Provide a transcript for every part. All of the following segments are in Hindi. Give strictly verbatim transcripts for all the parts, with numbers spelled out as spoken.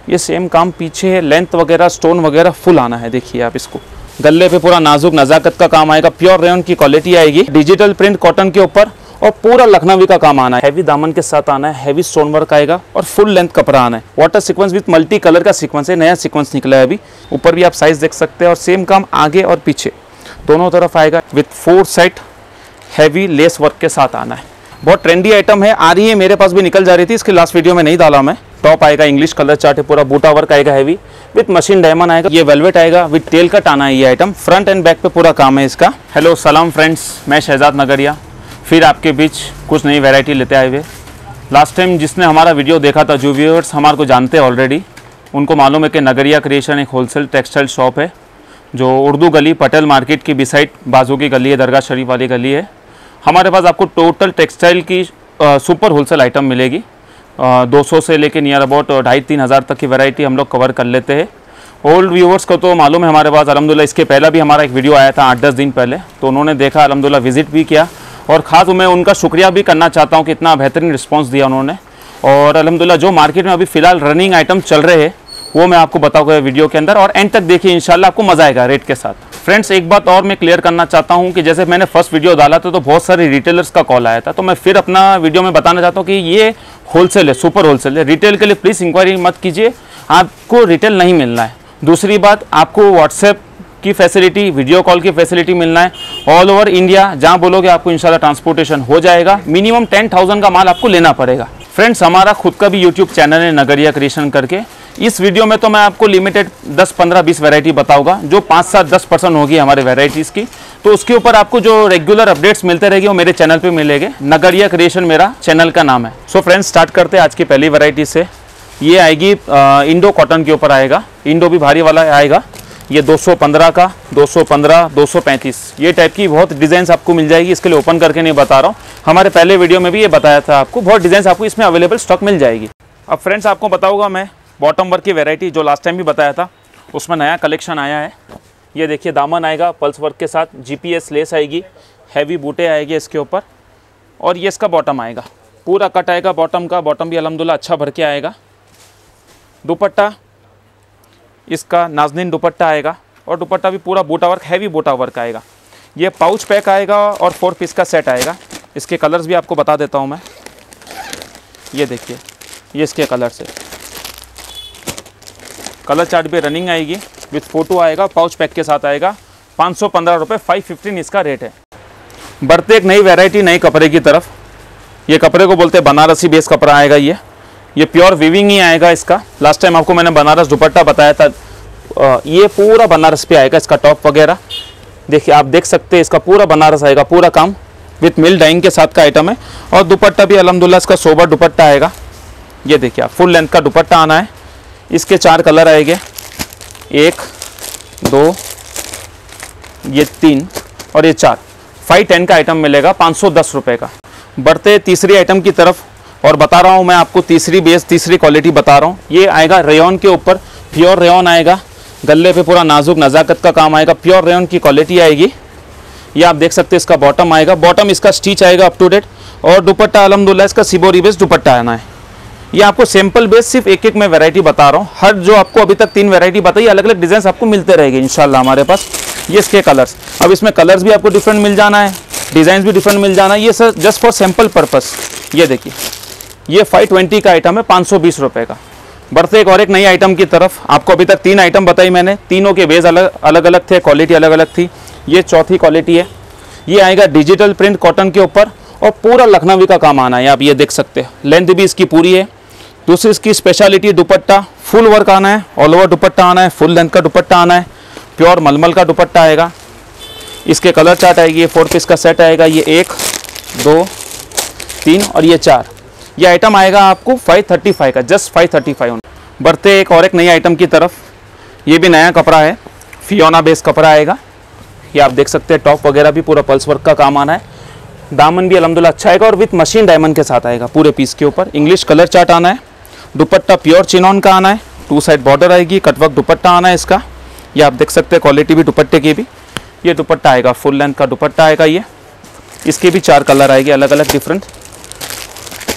ये सेम काम पीछे है, लेंथ वगैरह स्टोन वगैरह फुल आना है। देखिए आप इसको, गले पे पूरा नाजुक नज़ाकत का काम आएगा, प्योर रेयन की क्वालिटी आएगी, डिजिटल प्रिंट कॉटन के ऊपर, और पूरा लखनवी का काम आना है। हैवी दामन के साथ आना है, हैवी स्टोन वर्क आएगा और फुल लेंथ कपड़ा आना है। Water sequence with multi colour का सीक्वेंस है, नया सीक्वेंस निकला है अभी। ऊपर भी आप साइज देख सकते हैं, और सेम काम आगे और पीछे दोनों तरफ आएगा with four side heavy lace work के साथ आना है। बहुत ट्रेंडी आइटम है, आ रही है, मेरे पास भी निकल जा रही थी, इसके लास्ट वीडियो में नहीं डाला मैं। टॉप आएगा इंग्लिश कलर चार्ट है, पूरा बूटा वर्क आएगा हैवी विथ मशीन डायमंड आएगा। ये वेलवेट आएगा विथ टेल कट आना है ये आइटम, फ्रंट एंड बैक पे पूरा काम है इसका। हेलो सलाम फ्रेंड्स, मैं शहजाद नगरिया फिर आपके बीच कुछ नई वैरायटी लेते आए हुए। लास्ट टाइम जिसने हमारा वीडियो देखा था, जो व्यूअर्स हमारे को जानते हैं ऑलरेडी, उनको मालूम है कि नगरिया क्रिएशन एक होलसेल टेक्सटाइल शॉप है जो उर्दू गली पटेल मार्केट की बिसाइड बाजू की गली है, दरगाह शरीफ वाली गली है। हमारे पास आपको टोटल टेक्सटाइल की आ, सुपर होलसेल आइटम मिलेगी। दो सौ से लेके नियर अबाउट ढाई तीन हज़ार तक की वैरायटी हम लोग कवर कर लेते हैं। ओल्ड व्यूवर्स को तो मालूम है हमारे पास अल्हम्दुलिल्लाह, इसके पहला भी हमारा एक वीडियो आया था आठ दस दिन पहले, तो उन्होंने देखा, अल्हम्दुलिल्लाह विजिट भी किया, और ख़ास मैं उनका शुक्रिया भी करना चाहता हूँ कि इतना बेहतरीन रिस्पॉन्स दिया उन्होंने। और अल्हम्दुलिल्लाह जो मार्केट में अभी फ़िलहाल रनिंग आइटम चल रहे हैं वो मैं आपको बताऊँगा वीडियो के अंदर, और एंड तक देखिए, इंशाल्लाह आपको मज़ा आएगा रेट के साथ। फ्रेंड्स एक बात और मैं क्लियर करना चाहता हूं कि जैसे मैंने फर्स्ट वीडियो डाला था तो बहुत सारे रिटेलर्स का कॉल आया था, तो मैं फिर अपना वीडियो में बताना चाहता हूं कि ये होलसेल है, सुपर होलसेल है। रिटेल के लिए प्लीज़ इंक्वायरी मत कीजिए, आपको रिटेल नहीं मिलना है। दूसरी बात, आपको व्हाट्सएप की फैसिलिटी, वीडियो कॉल की फैसिलिटी मिलना है ऑल ओवर इंडिया। जहाँ बोलोगे आपको इंशाल्लाह ट्रांसपोर्टेशन हो जाएगा। मिनिमम टेन थाउजेंड का माल आपको लेना पड़ेगा। फ्रेंड्स हमारा खुद का भी यूट्यूब चैनल है नगरिया क्रिएशन करके। इस वीडियो में तो मैं आपको लिमिटेड दस पंद्रह बीस वैरायटी बताऊंगा, जो पाँच सात दस परसेंट होगी हमारे वैरायटीज़ की। तो उसके ऊपर आपको जो रेगुलर अपडेट्स मिलते रहेंगे वो मेरे चैनल पे मिलेंगे। नगरिया क्रिएशन मेरा चैनल का नाम है। सो फ्रेंड्स स्टार्ट करते हैं आज की पहली वैरायटी से। ये आएगी आ, इंडो कॉटन के ऊपर आएगा, इंडो भी भारी वाला आएगा। ये दो सौ पंद्रह का, दो सौ पंद्रह, दो सौ पैंतीस, ये टाइप की बहुत डिज़ाइंस आपको मिल जाएगी। इसके लिए ओपन करके नहीं बता रहा हूँ, हमारे पहले वीडियो में भी ये बताया था आपको, बहुत डिज़ाइंस आपको इसमें अवेलेबल स्टॉक मिल जाएगी। अब फ्रेंड्स आपको बताऊँगा मैं बॉटम वर्क की वैरायटी, जो लास्ट टाइम भी बताया था, उसमें नया कलेक्शन आया है। ये देखिए दामन आएगा पल्स वर्क के साथ, जीपीएस लेस आएगी, हैवी बूटे आएंगे इसके ऊपर, और ये इसका बॉटम आएगा, पूरा कट आएगा बॉटम का। बॉटम भी अल्हम्दुलिल्लाह अच्छा भर के आएगा। दुपट्टा इसका नाज़नीन दुपट्टा आएगा, और दुपट्टा भी पूरा बूटा वर्क, हैवी बूटा वर्क आएगा। ये पाउच पैक आएगा और फोर पीस का सेट आएगा। इसके कलर्स भी आपको बता देता हूँ मैं। ये देखिए, ये इसके कलर्स है, कलर चार्ट भी रनिंग आएगी, विथ फोटो आएगा, पाउच पैक के साथ आएगा। पाँच सौ पंद्रह रुपये, फाइव फिफ्टीन इसका रेट है। बढ़ते एक नई वैरायटी नए कपड़े की तरफ। ये कपड़े को बोलते हैं बनारसी बेस कपड़ा आएगा। ये ये प्योर वीविंग ही आएगा इसका। लास्ट टाइम आपको मैंने बनारस दुपट्टा बताया था, ये पूरा बनारस पे आएगा। इसका टॉप वगैरह देखिए, आप देख सकते हैं, इसका पूरा बनारस आएगा, पूरा काम विथ मिल डाइंग के साथ का आइटम है। और दुपट्टा भी अल्हम्दुलिल्लाह इसका सोबर दुपट्टा आएगा। ये देखिए आप, फुल लेंथ का दुपट्टा आना है। इसके चार कलर आएंगे, एक, दो, ये तीन और ये चार। फाइव टेन का आइटम मिलेगा, पाँच सौ दस रुपये का। बढ़ते तीसरी आइटम की तरफ, और बता रहा हूँ मैं आपको तीसरी बेस, तीसरी क्वालिटी बता रहा हूँ। ये आएगा रेयन के ऊपर, प्योर रेयन आएगा, गले पे पूरा नाजुक नज़ाकत का काम आएगा, प्योर रेयन की क्वालिटी आएगी। ये आप देख सकते हैं, इसका बॉटम आएगा, बॉटम इसका स्टिच आएगा अप टू डेट, और दुपट्टा अल्हम्दुलिल्लाह इसका सिबोरी बेस दुपट्टा आना है। ये आपको सैंपल बेस सिर्फ एक एक मैं वैरायटी बता रहा हूँ। हर जो आपको अभी तक तीन वैरायटी बताई, अलग अलग डिज़ाइन आपको मिलते रहेंगे इंशाल्लाह हमारे पास। ये इसके कलर्स, अब इसमें कलर्स भी आपको डिफरेंट मिल जाना है, डिज़ाइन भी डिफरेंट मिल जाना है। ये sir just for sample purpose. ये देखिए, ये फाइव ट्वेंटी का आइटम है, पाँच सौ बीस रुपये का। बढ़ते एक और एक नई आइटम की तरफ। आपको अभी तक तीन आइटम बताई मैंने, तीनों के बेस अलग अलग अलग थे, क्वालिटी अलग अलग थी। ये चौथी क्वालिटी है। ये आएगा डिजिटल प्रिंट कॉटन के ऊपर, और पूरा लखनवी का काम आना है। आप ये देख सकते हैं, लेंथ भी इसकी पूरी है। दूसरी इसकी स्पेशलिटी, दुपट्टा फुल वर्क आना है, ऑल ओवर दुपट्टा आना है, फुल लेंथ का दुपट्टा आना है, प्योर मलमल का दुपट्टा आएगा। इसके कलर चार्ट आएगी, ये फोर पीस का सेट आएगा। ये एक, दो, तीन और ये चार। ये आइटम आएगा आपको फाइव थर्टी फाइव का, जस्ट फाइव थर्टी फाइव। बढ़ते एक और एक नई आइटम की तरफ। ये भी नया कपड़ा है, फियोना बेस कपड़ा आएगा। ये आप देख सकते हैं, टॉप वगैरह भी पूरा पल्स वर्क का काम आना है। दामन भी अल्हम्दुलिल्लाह अच्छा आएगा, और विथ मशीन डायमंड के साथ आएगा पूरे पीस के ऊपर। इंग्लिश कलर चार्ट आना है। दुपट्टा प्योर चिनॉन का आना है, टू साइड बॉर्डर आएगी, कटवर्क दुपट्टा आना है इसका। ये आप देख सकते हैं, क्वालिटी भी दुपट्टे की भी। ये दुपट्टा आएगा, फुल लेंथ का दुपट्टा आएगा। ये इसके भी चार कलर आएंगे, अलग अलग डिफरेंट।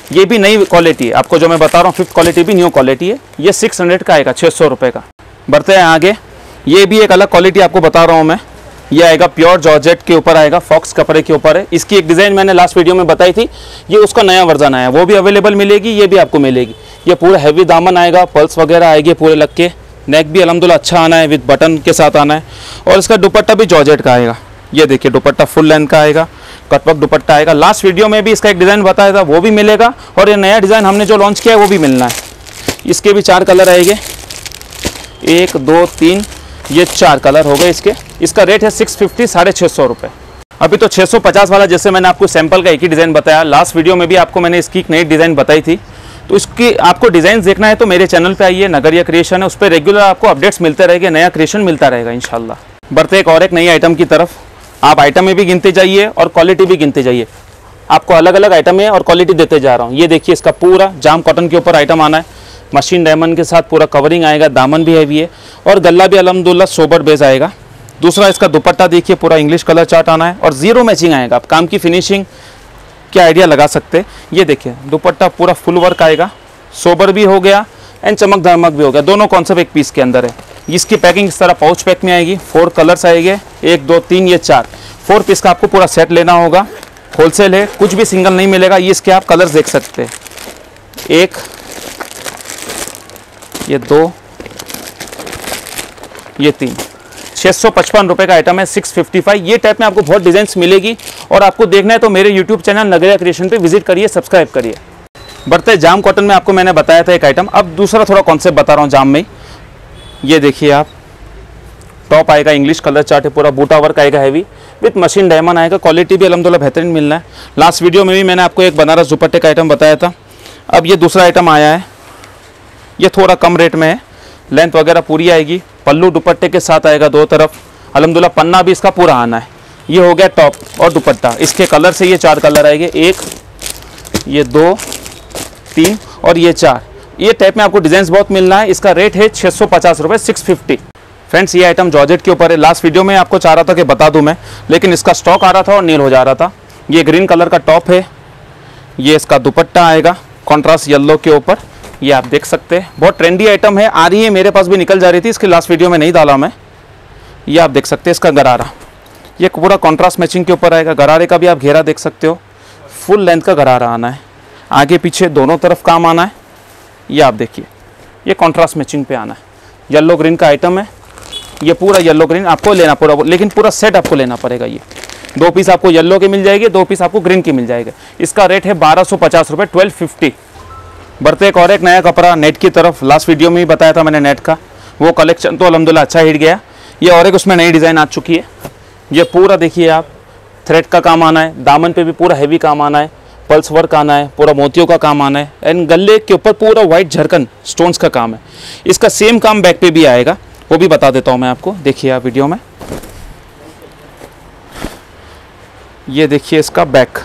ये भी नई क्वालिटी है, आपको जो मैं बता रहा हूँ फिफ्थ क्वालिटी भी न्यू क्वालिटी है। ये सिक्स हंड्रेड का आएगा, छः सौ रुपये का। बढ़ते हैं आगे, ये भी एक अलग क्वालिटी आपको बता रहा हूँ मैं। ये आएगा प्योर जॉर्जेट के ऊपर आएगा, फॉक्स कपड़े के ऊपर है। इसकी एक डिज़ाइन मैंने लास्ट वीडियो में बताई थी, ये उसका नया वर्जन आया, वो भी अवेलेबल मिलेगी, ये भी आपको मिलेगी। ये पूरा हैवी दामन आएगा, पल्स वगैरह आएगी पूरे लग के, नेक भी अल्हम्दुलिल्लाह अच्छा आना है, विद बटन के साथ आना है। और इसका दुपट्टा भी जॉर्जेट का आएगा। ये देखिए दुपट्टा फुल लेंथ का आएगा, कटवर्क दुपट्टा आएगा। लास्ट वीडियो में भी इसका एक डिज़ाइन बताया था, वो भी मिलेगा। और ये नया डिज़ाइन हमने जो लॉन्च किया है वो भी मिलना है। इसके भी चार कलर आएंगे, एक दो तीन, ये चार कलर हो गए इसके। इसका रेट है सिक्स फिफ्टी, साढ़े छः सौ रुपये। अभी तो छः सौ पचास वाला जैसे मैंने आपको सैंपल का एक ही डिज़ाइन बताया, लास्ट वीडियो में भी आपको मैंने इसकी एक नई डिज़ाइन बताई थी। तो इसकी आपको डिज़ाइन देखना है तो मेरे चैनल पे आइए, नगरिया क्रिएशन है, उस पर रेगुलर आपको अपडेट्स मिलते रहेंगे, नया क्रिएशन मिलता रहेगा इंशाल्लाह। बढ़ते एक और एक नई आइटम की तरफ। आप आइटम में भी गिनते जाइए और क्वालिटी भी गिनते जाइए, आपको अलग अलग आइटम है और क्वालिटी देते जा रहा हूँ। ये देखिए इसका पूरा जाम कॉटन के ऊपर आइटम आना है, मशीन डायमंड के साथ पूरा कवरिंग आएगा, दामन भी हैवी है और गला भी अल्हम्दुलिल्लाह सोबर बेस आएगा। दूसरा इसका दुपट्टा देखिए पूरा इंग्लिश कलर चार्ट आना है और जीरो मैचिंग आएगा। आप काम की फिनिशिंग के आइडिया लगा सकते हैं। ये देखिए दुपट्टा पूरा फुल वर्क आएगा, सोबर भी हो गया एंड चमक धमक भी हो गया, दोनों कॉन्सेप्ट एक पीस के अंदर है। इसकी पैकिंग इस तरह पाउच पैक में आएगी, फोर कलर्स आएंगे, एक दो तीन ये चार, फोर पीस का आपको पूरा सेट लेना होगा। होलसेल है, कुछ भी सिंगल नहीं मिलेगा। ये इसके आप कलर्स देख सकते हैं, एक, ये दो, ये तीन। छः सौ पचपन रुपये का आइटम है, सिक्स फिफ्टी फाइव। ये टाइप में आपको बहुत डिज़ाइंस मिलेगी और आपको देखना है तो मेरे यूट्यूब चैनल नगरिया क्रिएशन पे विजिट करिए, सब्सक्राइब करिए। बढ़ते जाम कॉटन में आपको मैंने बताया था एक आइटम, अब दूसरा थोड़ा कॉन्सेप्ट बता रहा हूँ जाम में। ये देखिए आप, टॉप आएगा इंग्लिश कलर चार्ट है, पूरा बूटा वर्क आएगा हैवी, विथ मशीन डायमंड आएगा। क्वालिटी भी अल्हम्दुलिल्लाह बेहतरीन मिलना है। लास्ट वीडियो में भी मैंने आपको एक बनारस दुपट्टे का आइटम बताया था। अब ये दूसरा आइटम आया है, ये थोड़ा कम रेट में है, लेंथ वगैरह पूरी आएगी, पल्लू दुपट्टे के साथ आएगा दो तरफ, अल्हम्दुलिल्लाह पन्ना भी इसका पूरा आना है। ये हो गया टॉप और दुपट्टा। इसके कलर से ये चार कलर आएंगे, एक, ये दो, तीन और ये चार। ये टाइप में आपको डिजाइन बहुत मिलना है। इसका रेट है छः सौ पचास रुपये, सिक्स फिफ्टी। फ्रेंड्स ये आइटम जॉर्जेट के ऊपर है। लास्ट वीडियो में आपको चाह रहा था कि बता दूं मैं, लेकिन इसका स्टॉक आ रहा था और नील हो जा रहा था। ये ग्रीन कलर का टॉप है, ये इसका दुपट्टा आएगा कॉन्ट्रास्ट येलो के ऊपर, ये आप देख सकते हैं। बहुत ट्रेंडी आइटम है, आ रही है, मेरे पास भी निकल जा रही थी, इसके लास्ट वीडियो में नहीं डाला मैं। ये आप देख सकते हैं इसका गरारा, ये पूरा कॉन्ट्रास्ट मैचिंग के ऊपर आएगा। गरारे का भी आप घेरा देख सकते हो, फुल लेंथ का गरारा आना है, आगे पीछे दोनों तरफ काम आना है। ये आप देखिए, ये कॉन्ट्रास्ट मैचिंग पे आना है। येलो ग्रीन का आइटम है, ये पूरा येलो ग्रीन आपको लेना पूरा, लेकिन पूरा सेट आपको लेना पड़ेगा। ये दो पीस आपको येलो के मिल जाएगी, दो पीस आपको ग्रीन की मिल जाएगा। इसका रेट है बारह सौ पचास रुपये, ट्वेल्व फिफ्टी। बढ़ते एक और एक नया कपड़ा नेट की तरफ। लास्ट वीडियो में भी बताया था मैंने नेट का, वो कलेक्शन तो अल्हम्दुलिल्लाह अच्छा हिट गया। ये और एक उसमें नई डिज़ाइन आ चुकी है। ये पूरा देखिए आप, थ्रेड का काम आना है, दामन पे भी पूरा हैवी काम आना है, पल्स वर्क आना है, पूरा मोतियों का काम आना है एंड गले के ऊपर पूरा वाइट झरकन स्टोन्स का काम है। इसका सेम काम बैक पे भी आएगा, वो भी बता देता हूँ मैं आपको, देखिए आप वीडियो में। ये देखिए इसका बैक,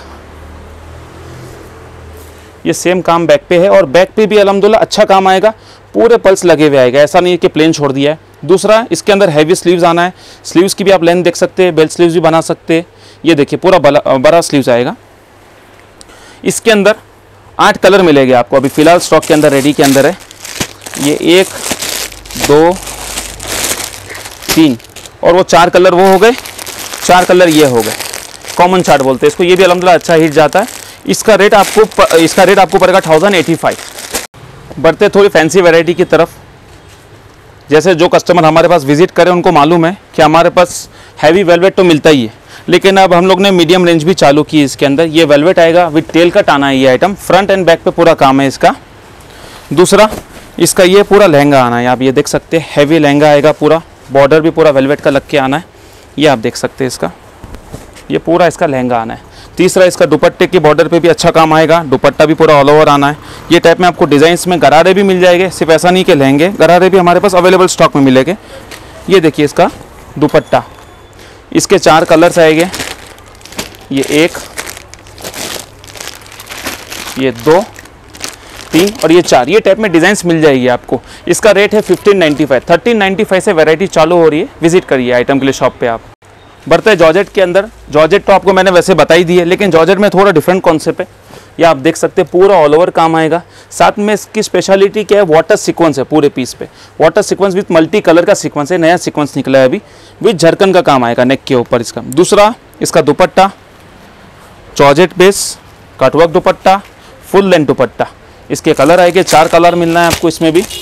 ये सेम काम बैक पे है और बैक पे भी अल्हम्दुलिल्लाह अच्छा काम आएगा, पूरे पल्स लगे हुए आएगा, ऐसा नहीं है कि प्लेन छोड़ दिया है। दूसरा इसके अंदर हैवी स्लीव्स आना है, स्लीव्स की भी आप लेंथ देख सकते हैं, बेल्ट स्लीव्स भी बना सकते हैं। ये देखिए पूरा बड़ा स्लीव्स आएगा। इसके अंदर आठ कलर मिलेंगे आपको, अभी फ़िलहाल स्टॉक के अंदर रेडी के अंदर है। ये एक, दो, तीन और वो चार कलर वो हो गए, चार कलर ये हो गए, कॉमन चार्ट बोलते हैं इसको। ये भी अल्हम्दुलिल्लाह अच्छा हिट जाता है। इसका रेट आपको इसका रेट आपको पड़ेगा थाउजेंड एटी फाइव। बढ़ते थोड़ी फैंसी वैरायटी की तरफ। जैसे जो कस्टमर हमारे पास विजिट करें उनको मालूम है कि हमारे पास हैवी वेलवेट तो मिलता ही है, लेकिन अब हम लोग ने मीडियम रेंज भी चालू की। इसके अंदर ये वेलवेट आएगा विद टेल कट आना है। ये आइटम फ्रंट एंड बैक पे पूरा काम है इसका। दूसरा इसका ये पूरा लहंगा आना है, आप ये देख सकते हैं, हैवी लहंगा आएगा, पूरा बॉर्डर भी पूरा वेलवेट का लग के आना है। ये आप देख सकते हैं इसका, ये पूरा इसका लहंगा आना है। तीसरा इसका दुपट्टे के बॉर्डर पे भी अच्छा काम आएगा, दुपट्टा भी पूरा ऑल ओवर आना है। ये टाइप में आपको डिज़ाइंस में गरारे भी मिल जाएंगे, सिर्फ ऐसा नहीं कि लहंगे, गरारे भी हमारे पास अवेलेबल स्टॉक में मिलेंगे। ये देखिए इसका दुपट्टा, इसके चार कलर्स आएंगे, ये एक, ये दो, तीन और ये चार। ये टाइप में डिज़ाइंस मिल जाएगी आपको। इसका रेट है fifteen ninety five, thirteen ninety five से वैरायटी चालू हो रही है। विजिट करिए आइटम के लिए शॉप पे आप। बढ़ते हैं जॉर्जेट के अंदर। जॉर्जेट तो आपको मैंने वैसे बता ही दी है, लेकिन जॉर्जेट में थोड़ा डिफरेंट कॉन्सेप्ट है। ये आप देख सकते हैं पूरा ऑल ओवर काम आएगा। साथ में इसकी स्पेशलिटी क्या है, वाटर सीक्वेंस है पूरे पीस पे, water sequence with multi colour का सीक्वेंस है, नया सीक्वेंस निकला है अभी, विथ झरकन का काम आएगा नेक के ऊपर इसका। दूसरा इसका dupatta georgette base cutwork dupatta, full length dupatta, इसके कलर आएंगे, चार कलर मिलना है आपको इसमें भी,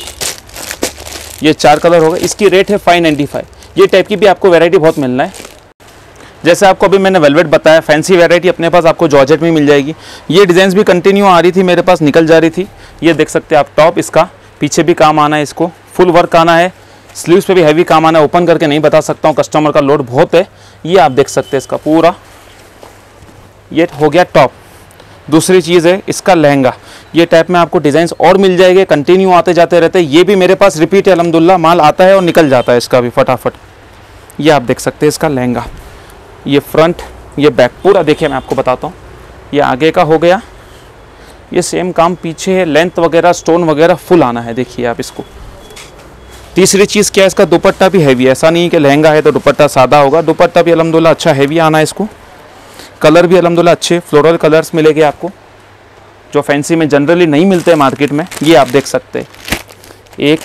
ये चार कलर होगा। इसकी रेट है फाइव नाइन्टी फाइव। ये टाइप की भी आपको वैरायटी बहुत मिलना है। जैसे आपको अभी मैंने वेलवेट बताया, फैंसी वैरायटी अपने पास आपको जॉर्जेट में मिल जाएगी। ये डिज़ाइंस भी कंटिन्यू आ रही थी मेरे पास, निकल जा रही थी। ये देख सकते हैं आप टॉप, इसका पीछे भी काम आना है, इसको फुल वर्क आना है, स्लीव्स पे भी हैवी काम आना है। ओपन करके नहीं बता सकता हूँ, कस्टमर का लोड बहुत है। ये आप देख सकते हैं इसका पूरा, ये हो गया टॉप। दूसरी चीज़ है इसका लहंगा, ये टाइप में आपको डिज़ाइंस और मिल जाएंगे, कंटिन्यू आते जाते रहते हैं। ये भी मेरे पास रिपीट है अल्हम्दुलिल्लाह, माल आता है और निकल जाता है इसका भी फटाफट। ये आप देख सकते हैं इसका लहंगा, ये फ्रंट ये बैक पूरा देखिए, मैं आपको बताता हूँ। ये आगे का हो गया, ये सेम काम पीछे है, लेंथ वगैरह स्टोन वगैरह फुल आना है, देखिए आप इसको। तीसरी चीज़ क्या है, इसका दुपट्टा भी हैवी, ऐसा नहीं कि लहंगा है तो दुपट्टा सादा होगा, दुपट्टा भी अल्हम्दुलिल्लाह अच्छा हैवी आना है इसको। कलर भी अल्हम्दुलिल्लाह अच्छे फ्लोरल कलर्स मिलेंगे आपको, जो फैंसी में जनरली नहीं मिलते हैं मार्केट में। ये आप देख सकते हैं, एक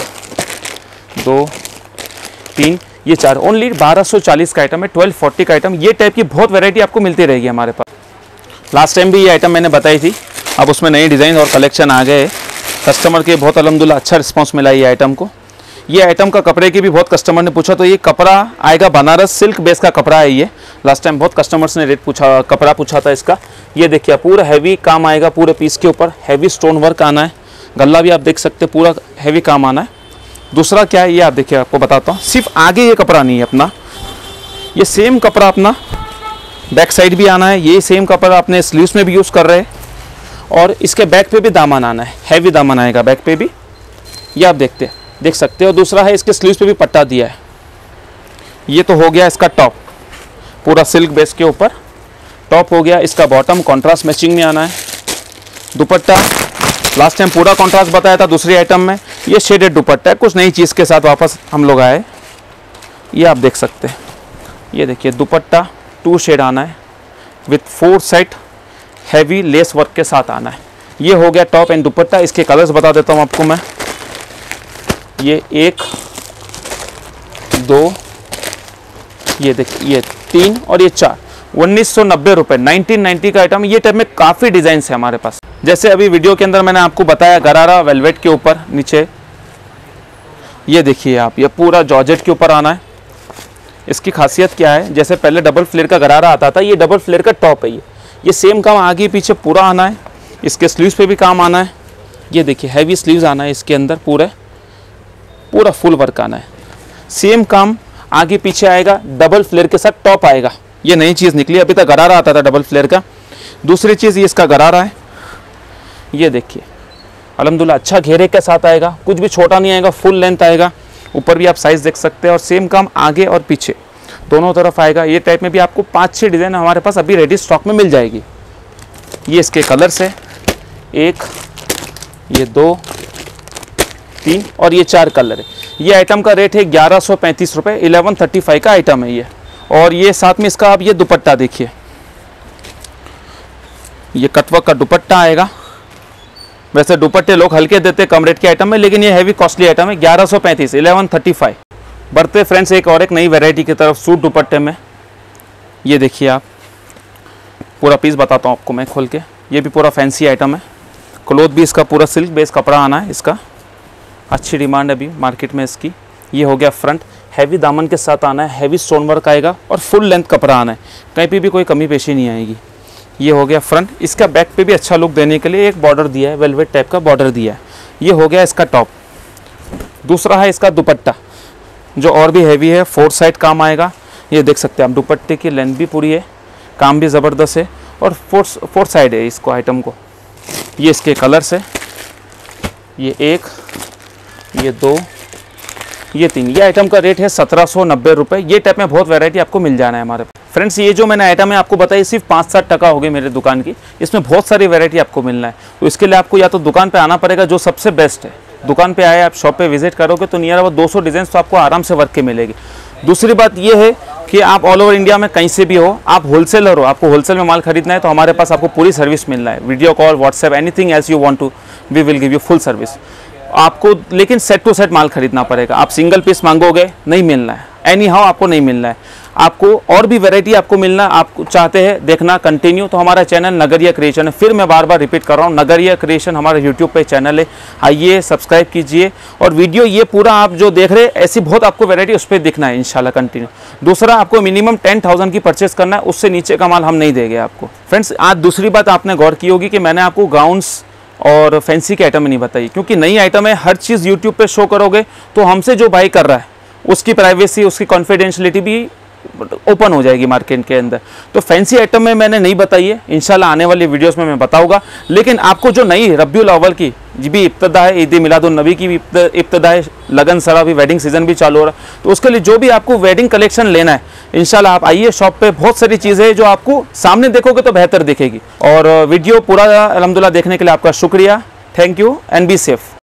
दो तीन ये चार, ओनली बारह सौ चालीस का आइटम है, ट्वेल्व फोर्टी का आइटम। ये टाइप की बहुत वैरायटी आपको मिलती रहेगी हमारे पास। लास्ट टाइम भी ये आइटम मैंने बताई थी, अब उसमें नई डिज़ाइन और कलेक्शन आ गए। कस्टमर के बहुत अल्हम्दुलिल्लाह अच्छा रिस्पांस मिला ये आइटम को। ये आइटम का कपड़े की भी बहुत कस्टमर ने पूछा, तो ये कपड़ा आएगा बनारस सिल्क बेस का कपड़ा है ये। लास्ट टाइम बहुत कस्टमर्स ने रेट पूछा, कपड़ा पूछा था इसका। ये देखिए पूरा हैवी काम आएगा, पूरे पीस के ऊपर हैवी स्टोन वर्क आना है, गला भी आप देख सकते हैं पूरा हैवी काम आना है। दूसरा क्या है ये आप देखिए, आपको बताता हूँ, सिर्फ आगे ये कपड़ा नहीं है अपना, ये सेम कपड़ा अपना बैक साइड भी आना है। ये सेम कपड़ा अपने स्लीव्स में भी यूज़ कर रहे हैं, और इसके बैक पे भी दामन आना है, हैवी दामन आएगा बैक पे भी, ये आप देखते हैं देख सकते हो। दूसरा है इसके स्लीव्स पे भी पट्टा दिया है। ये तो हो गया इसका टॉप, पूरा सिल्क बेस के ऊपर टॉप हो गया। इसका बॉटम कॉन्ट्रास्ट मैचिंग में आना है। दुपट्टा लास्ट टाइम पूरा कॉन्ट्रास्ट बताया था दूसरी आइटम में, ये शेडेड दुपट्टा है, कुछ नई चीज़ के साथ वापस हम लोग आए। ये आप देख सकते हैं, ये देखिए दुपट्टा टू शेड आना है, with four side heavy lace work के साथ आना है। ये हो गया टॉप एंड दुपट्टा। इसके कलर्स बता देता हूँ आपको मैं, ये एक दो ये देखिए ये तीन और ये चार, उन्नीस सौ नब्बे रुपये, नाइनटीन नाइन्टी का आइटम। ये टाइप में काफ़ी डिज़ाइन है हमारे पास। जैसे अभी वीडियो के अंदर मैंने आपको बताया गरारा वेलवेट के ऊपर नीचे, ये देखिए आप, ये पूरा जॉर्जेट के ऊपर आना है। इसकी खासियत क्या है, जैसे पहले डबल फ्लेयर का गरारा आता था, ये डबल फ्लेयर का टॉप है। ये ये सेम काम आगे पीछे पूरा आना है। इसके स्लीव्स पे भी काम आना है, ये देखिए हैवी स्लीव्स आना है इसके अंदर, पूरे पूरा फुल वर्क आना है। सेम काम आगे पीछे आएगा, डबल फ्लेयर के साथ टॉप आएगा। ये नई चीज़ निकली, अभी तक गरारा आता था डबल फ्लेयर का। दूसरी चीज़ ये इसका गरारा है, ये देखिए अल्हम्दुलिल्लाह अच्छा घेरे के साथ आएगा, कुछ भी छोटा नहीं आएगा, फुल लेंथ आएगा। ऊपर भी आप साइज़ देख सकते हैं, और सेम काम आगे और पीछे दोनों तरफ आएगा। ये टाइप में भी आपको पाँच छः डिज़ाइन हमारे पास अभी रेडी स्टॉक में मिल जाएगी। ये इसके कलर्स है, एक ये दो तीन और ये चार कलर है। ये आइटम का रेट है ग्यारह सौ पैंतीस रुपये, इलेवन थर्टी फाइव का आइटम है ये। और ये साथ में इसका आप ये दुपट्टा देखिए, ये कटवर्क का दुपट्टा आएगा। वैसे दुपट्टे लोग हल्के देते कम रेट के आइटम में, लेकिन ये हैवी कॉस्टली आइटम है, ग्यारह सौ पैंतीस, इलेवन थर्टी फाइव। बढ़ते फ्रेंड्स एक और एक नई वैरायटी की तरफ, सूट दुपट्टे में। ये देखिए आप, पूरा पीस बताता हूँ आपको मैं खोल के। ये भी पूरा फैंसी आइटम है, क्लोथ भी इसका पूरा सिल्क बेस कपड़ा आना है। इसका अच्छी डिमांड है अभी मार्केट में इसकी। ये हो गया फ्रंट, हैवी दामन के साथ आना है, हैवी स्टोन वर्क आएगा और फुल लेंथ कपड़ा आना है, कहीं पे भी कोई कमी पेशी नहीं आएगी। ये हो गया फ्रंट। इसका बैक पे भी अच्छा लुक देने के लिए एक बॉर्डर दिया है, वेलवेट टाइप का बॉर्डर दिया है। ये हो गया इसका टॉप। दूसरा है इसका दुपट्टा, जो और भी हैवी है, फोर साइड काम आएगा। ये देख सकते हैं आप, दुपट्टे की लेंथ भी पूरी है, काम भी ज़बरदस्त है, और फोर फोर साइड है इसको आइटम को। ये इसके कलर्स है, ये एक ये दो ये तीन। ये आइटम का रेट है सत्रह सौ नब्बे रुपये। ये टाइप में बहुत वैरायटी आपको मिल जाना है हमारे पास। फ्रेंड्स ये जो मैंने आइटम है आपको बताई, सिर्फ पाँच सात टका हो गई मेरे दुकान की, इसमें बहुत सारी वैरायटी आपको मिलना है। तो इसके लिए आपको या तो दुकान पे आना पड़ेगा, जो सबसे बेस्ट है। दुकान पे आए, आप शॉप पे विजिट करोगे तो नियर अबाउट दो सौ डिज़ाइन तो आपको आराम से वर्क के मिलेगी। दूसरी बात ये है देखिए, आप ऑल ओवर इंडिया में कहीं से भी हो, आप होलसेलर हो, आपको होलसेल में माल खरीदना है तो हमारे पास आपको पूरी सर्विस मिल रहा है। Video call, WhatsApp, anything as you want to, we will give you full service. आपको लेकिन सेट टू सेट माल खरीदना पड़ेगा। आप सिंगल पीस मांगोगे, नहीं मिलना है, एनी हाउ आपको नहीं मिलना है। आपको और भी वैरायटी आपको मिलना, आप चाहते हैं देखना कंटिन्यू, तो हमारा चैनल नगरिया क्रिएशन है। फिर मैं बार बार रिपीट कर रहा हूँ, नगरिया क्रिएशन हमारा यूट्यूब पे चैनल है, आइए सब्सक्राइब कीजिए। और वीडियो ये पूरा आप जो देख रहे हैं, ऐसी बहुत आपको वैरायटी उस पर दिखना है इंशाल्लाह कंटिन्यू। दूसरा, आपको मिनिमम टेन थाउजेंड की परचेस करना है, उससे नीचे का माल हम नहीं देंगे आपको। फ्रेंड्स, आज दूसरी बात आपने गौर की होगी कि मैंने आपको गाउन्स और फैंसी के आइटम नहीं बताई, क्योंकि नई आइटम है, हर चीज़ यूट्यूब पे शो करोगे तो हमसे जो बाई कर रहा है उसकी प्राइवेसी, उसकी कॉन्फिडेंशियलिटी भी ओपन हो जाएगी मार्केट के अंदर। तो फैंसी आइटम में मैंने नहीं बताई है, इंशाल्लाह आने वाली वीडियोस में मैं बताऊंगा। लेकिन आपको जो नई रब्बिउल अव्वल की भी इब्तिदा है, ईद मिलादुन नबी की भी इब्तिदा है, लगन सरा भी, वेडिंग सीजन भी चालू हो रहा है, तो उसके लिए जो भी आपको वेडिंग कलेक्शन लेना है, इंशाल्लाह आप आइए शॉप पे। बहुत सारी चीज़ें हैं जो आपको सामने देखोगे तो बेहतर दिखेगी। और वीडियो पूरा अल्हम्दुलिल्लाह देखने के लिए आपका शुक्रिया। Thank you and be safe.